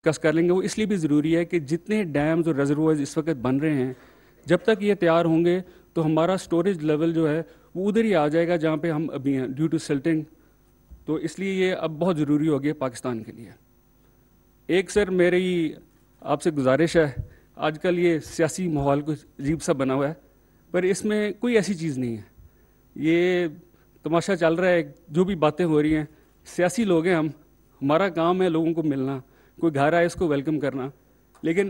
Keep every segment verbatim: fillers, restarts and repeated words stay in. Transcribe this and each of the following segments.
Discuss کر لیں گے. وہ اس لیے بھی ضروری ہے کہ جتنے ڈیمز اور ریزروائرز اس وقت بن رہے ہیں جب تک یہ تیار ہوں گے تو ہمارا سٹوریج لیول جو ہے وہ ادھر ہی آ جائے گا جہاں پہ ہم ابھی ہیں ڈیو ٹو سلٹنگ. تو اس لیے یہ اب بہت ضروری ہو گیا پاکستان کے لیے. ایک سر میری آپ سے گزارش ہے, آج کل یہ سیاسی ماحول کچھ عجیب سا بنا ہوا ہے, پر اس میں کوئی ایسی چیز نہیں ہے. یہ تماشا چل رہا ہے, جو بھی باتیں ہو رہی ہیں, سیاسی لوگ ہیں ہم, ہمارا کام ہے لوگوں کو ملنا, کوئی گھر آئے اس کو ویلکم کرنا. لیکن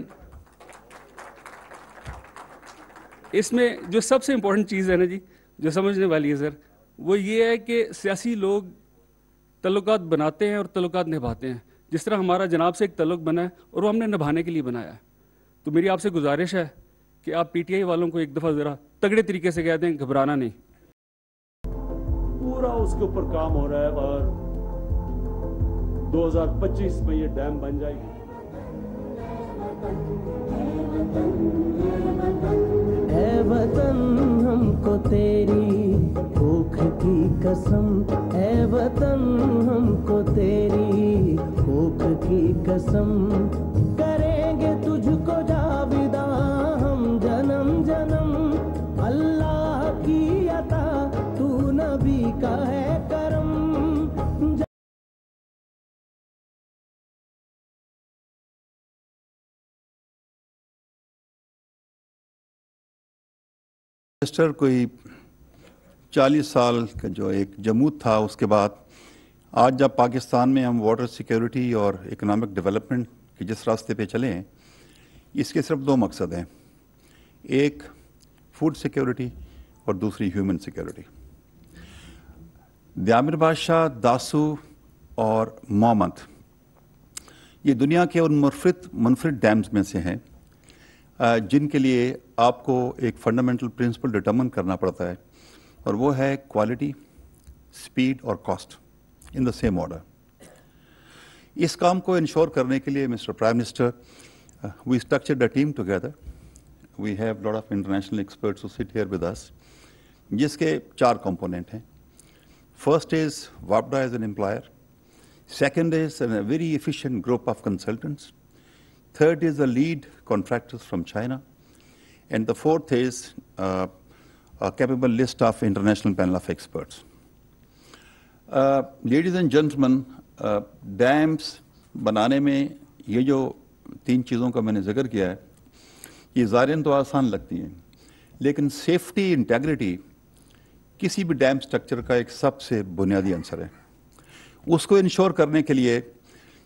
اس میں جو سب سے امپورٹنٹ چیز ہے نا جی, جو سمجھنے والی ہے سر, وہ یہ ہے کہ سیاسی لوگ تعلقات بناتے ہیں اور تعلقات نبھاتے ہیں. جس طرح ہمارا جناب سے ایک تعلق بنا ہے اور وہ ہم نے نبھانے کے لیے بنایا ہے. تو میری آپ سے گزارش ہے کہ آپ پی ٹی آئی والوں کو ایک دفعہ ذرا تگڑے طریقے سے کہہ دیں گھبرانا نہیں. پورا اس کے اوپر کام ہو رہا ہے اور دو ہزار پچیس میں یہ ڈیم بن جائے گی. اے وطن ہم کو تیری بھوک کی قسم, اے وطن ہم کو تیری بھوک کی قسم, کریں گے تجھ کو جاویداں ہم جنم جنم, اللہ کی عطا تو نبی کا ہے کرم. مسٹر کوئی چالیس سال کا جو ایک جمود تھا, اس کے بعد آج جب پاکستان میں ہم واٹر سیکیورٹی اور اکنامک ڈیولپمنٹ کے جس راستے پہ چلے ہیں, اس کے صرف دو مقصد ہیں, ایک فوڈ سیکیورٹی اور دوسری ہیومن سیکیورٹی. دیامر بادشاہ, داسو اور محمد یہ دنیا کے ان منفرد منفرد ڈیمز میں سے ہیں جن کے لیے آپ کو ایک فنڈامنٹل پرنسپل ڈٹرمن کرنا پڑتا ہے, اور وہ ہے کوالٹی, سپیڈ اور cost in the same order. اس کام کو انشور کرنے کے لیے mister prime minister we structured a team together. We have lot of international experts who sit here with us, جس کے چار کمپوننٹ ہیں. فرسٹ از واپڈا as an employer, second is a very efficient group of consultants, third is the lead contractors from China, and the fourth is uh, a capable list of international panel of experts. Uh, ladies and gentlemen, uh, dams بنانے میں یہ جو تین چیزوں کا میں نے ذکر کیا ہے, یہ ظاہراً تو آسان لگتی ہیں, لیکن سیفٹی انٹیگریٹی کسی بھی ڈیم سٹرکچر کا ایک سب سے بنیادی عنصر ہے. اس کو انشور کرنے کے لیے